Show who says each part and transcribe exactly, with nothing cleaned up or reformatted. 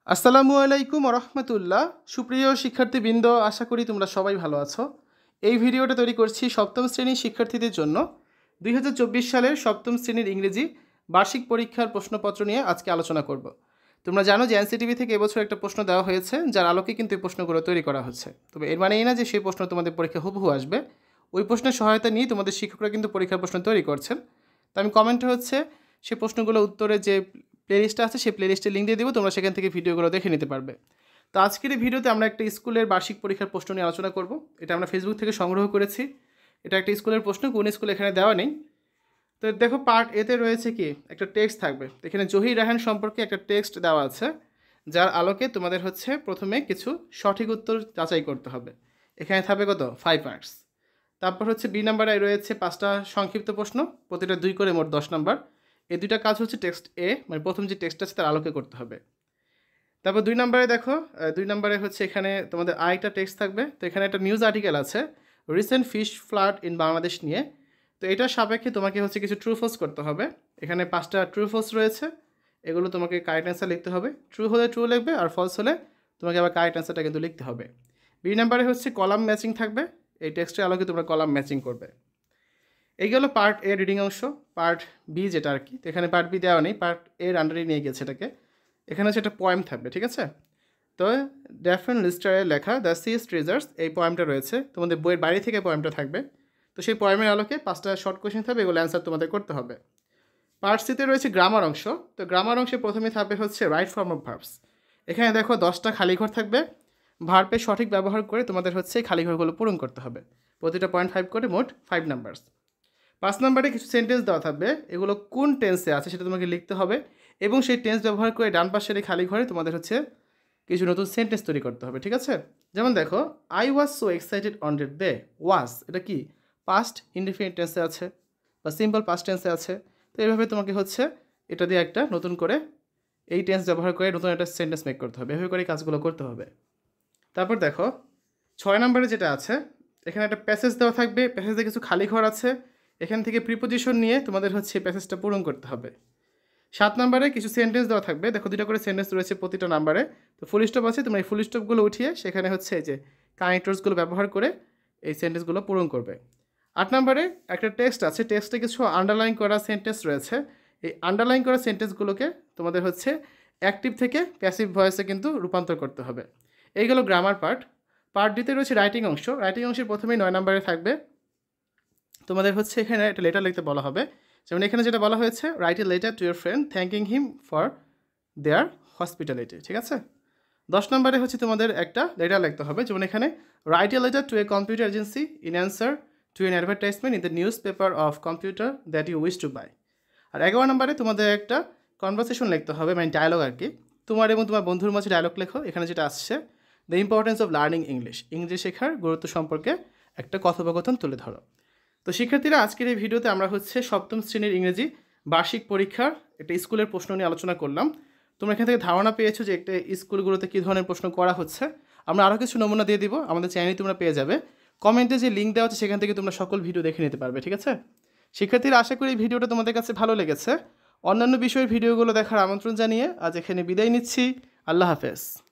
Speaker 1: আসসালামু আলাইকুম রহমতুল্লাহ। সুপ্রিয় শিক্ষার্থীবৃন্দ, আশা করি তোমরা সবাই ভালো আছো। এই ভিডিওটা তৈরি করছি সপ্তম শ্রেণীর শিক্ষার্থীদের জন্য। দুই হাজার চব্বিশ সালের সপ্তম শ্রেণীর ইংরেজি বার্ষিক পরীক্ষার প্রশ্নপত্র নিয়ে আজকে আলোচনা করব। তোমরা জানো যে এনসিটিভি থেকে এবছর একটা প্রশ্ন দেওয়া হয়েছে, যার আলোকে কিন্তু এই প্রশ্নগুলো তৈরি করা হচ্ছে। তবে এর মানে এই না যে সেই প্রশ্ন তোমাদের পরীক্ষা হুবহু আসবে। ওই প্রশ্নের সহায়তা নিয়ে তোমাদের শিক্ষকরা কিন্তু পরীক্ষার প্রশ্ন তৈরি করছেন। তো আমি কমেন্টে হচ্ছে সেই প্রশ্নগুলো উত্তরে যে প্লেলিস্টটা আছে সেই প্লেলিস্টের লিঙ্ক দিয়ে দেবো, তোমরা সেখান থেকে ভিডিওগুলো দেখে নিতে পারবে। তো আজকের এই ভিডিওতে আমরা একটা স্কুলের বার্ষিক পরীক্ষার প্রশ্ন নিয়ে আলোচনা করব। এটা আমরা ফেসবুক থেকে সংগ্রহ করেছি। এটা একটা স্কুলের প্রশ্ন, কোন স্কুল এখানে দেওয়া নেই। তো দেখো, পার্ট এতে রয়েছে কি একটা টেক্সট থাকবে। এখানে জহির রায়হান সম্পর্কে একটা টেক্সট দেওয়া আছে, যার আলোকে তোমাদের হচ্ছে প্রথমে কিছু সঠিক উত্তর যাচাই করতে হবে। এখানে থাকবে কত ফাইভ মার্কস। তারপর হচ্ছে বি নাম্বারে রয়েছে পাঁচটা সংক্ষিপ্ত প্রশ্ন, প্রতিটা দুই করে মোট দশ নাম্বার। এই দুইটা কাজ হচ্ছে টেক্সট এ, মানে প্রথম যে টেক্সট আছে তার আলোকে করতে হবে। তারপর দুই নম্বরে দেখো, দুই নম্বরে হচ্ছে এখানে তোমাদের আরেকটা টেক্সট থাকবে। তো এখানে একটা নিউজ আর্টিকেল আছে recent flash flood in Bangladesh নিয়ে। তো এটার সাপেক্ষে তোমাকে হচ্ছে কিছু ট্রু ফলস করতে হবে। এখানে পাঁচটা ট্রু ফলস রয়েছে, এগুলো তোমাকে কারেক্ট অ্যান্সার লিখতে হবে। ট্রু হলে ট্রু লিখবে, আর ফলস হলে তোমাকে আবার কারেক্ট অ্যান্সারটা কিন্তু লিখতে হবে। বি নাম্বারে হচ্ছে কলাম ম্যাচিং থাকবে। এই টেক্সটের আলোকে তোমরা কলাম ম্যাচিং করবে। এই গেল পার্ট এ রিডিং অংশ। পার্ট বি যেটা আর কি, তো এখানে পার্ট বি দেওয়া নেই, পার্ট এর আন্ডারে নিয়ে গেছে এটাকে। এখানে হচ্ছে একটা পয়েম থাকবে, ঠিক আছে। তো ড্যাফন লিস্টারের লেখা দ্য সিস ট্রেজার্স, এই পয়েমটা রয়েছে তোমাদের বইয়ের বাইরে থেকে পয়েমটা থাকবে। তো সেই পয়েমের আলোকে পাঁচটা শর্ট কোয়েশ্চেন থাকবে, এগুলো অ্যান্সার তোমাদের করতে হবে। পার্ট সিতে রয়েছে গ্রামার অংশ। তো গ্রামার অংশে প্রথমে থাকবে হচ্ছে রাইট ফর্ম অফ ভার্বস। এখানে দেখো দশটা খালি ঘর থাকবে। ভার্বের সঠিক ব্যবহার করে তোমাদের হচ্ছে খালি ঘরগুলো পূরণ করতে হবে। প্রতিটা পয়েন্ট ফাইভ করে মোট ফাইভ নাম্বারস। পাঁচ নম্বরে কিছু সেন্টেন্স দেওয়া থাকবে, এগুলো কোন টেন্সে আছে সেটা তোমাকে লিখতে হবে, এবং সেই টেন্স ব্যবহার করে ডান পাশের এই খালি ঘরে তোমাদের হচ্ছে কিছু নতুন সেন্টেন্স তৈরি করতে হবে, ঠিক আছে। যেমন দেখো, I was so excited on that day. Was এটা কি পাস্ট ইনডিফিনিট টেন্সে আছে বা সিম্পল পাস্ট টেন্সে আছে। তো এইভাবে তোমাকে হচ্ছে এটা দিয়ে একটা নতুন করে এই টেন্স ব্যবহার করে নতুন একটা সেন্টেন্স মেক করতে হবে। এভাবে করে কাজগুলো করতে হবে। তারপর দেখো, ছয় নম্বরে যেটা আছে, এখানে একটা প্যাসেজ দেওয়া থাকবে। প্যাসেজে কিছু খালি ঘর আছে, এখান থেকে প্রিপোজিশন নিয়ে তোমাদের হচ্ছে প্যাসেজটা পূরণ করতে হবে। সাত নম্বরে কিছু সেন্টেন্স দেওয়া থাকবে। দেখো, দুটো করে সেন্টেন্স রয়েছে প্রতিটা নাম্বারে। তো ফুল স্টপ আছে, তোমরা এই ফুল স্টপগুলো উঠিয়ে সেখানে হচ্ছে এই যে কানেক্টরসগুলো ব্যবহার করে এই সেন্টেন্সগুলো পূরণ করবে। আট নম্বরে একটা টেক্সট আছে, টেক্সটে কিছু আন্ডারলাইন করা সেন্টেন্স রয়েছে। এই আন্ডারলাইন করা সেন্টেন্সগুলোকে তোমাদের হচ্ছে অ্যাক্টিভ থেকে প্যাসিভ ভয়েসে কিন্তু রূপান্তর করতে হবে। এইগুলো গ্রামার পার্ট। পার্ট ডিতে রয়েছে রাইটিং অংশ। রাইটিং অংশের প্রথমেই নয় নম্বরে থাকবে, তোমাদের হচ্ছে এখানে একটা লেটার লিখতে বলা হবে। যেমন এখানে যেটা বলা হয়েছে, write a letter to your friend thanking him for their hospitality, ঠিক আছে। দশ নম্বরে হচ্ছে তোমাদের একটা লেটার লিখতে হবে। যেমন এখানে write a letter to a computer agency in answer to an advertisement in the newspaper of computer that you wish to buy. আর এগারো নম্বরে তোমাদের একটা কনভারসেশন লিখতে হবে, মানে ডায়লগ আর কি। তোমার এবং তোমার বন্ধুর মাঝে ডায়লগ লেখো। এখানে যেটা আসছে, the importance of learning English, ইংরেজি শেখার গুরুত্ব সম্পর্কে একটা কথোপকথন তুলে ধরো। তো শিক্ষার্থীরা, আজকের এই ভিডিওতে আমরা হচ্ছে সপ্তম শ্রেণীর ইংরেজি বার্ষিক পরীক্ষার একটা স্কুলের প্রশ্ন নিয়ে আলোচনা করলাম। তোমরা এখান থেকে ধারণা পেয়েছো যে একটা স্কুলগুলোতে কী ধরনের প্রশ্ন করা হচ্ছে। আমরা আরও কিছু নমুনা দিয়ে দিব, আমাদের চ্যানেলে তোমরা পেয়ে যাবে। কমেন্টে যে লিঙ্ক দেওয়া আছে সেখান থেকে তোমরা সকল ভিডিও দেখে নিতে পারবে, ঠিক আছে। শিক্ষার্থীরা, আশা করি এই ভিডিওটা তোমাদের কাছে ভালো লেগেছে। অন্যান্য বিষয়ের ভিডিওগুলো দেখার আমন্ত্রণ জানিয়ে আজ এখানে বিদায় নিচ্ছি। আল্লাহ হাফেজ।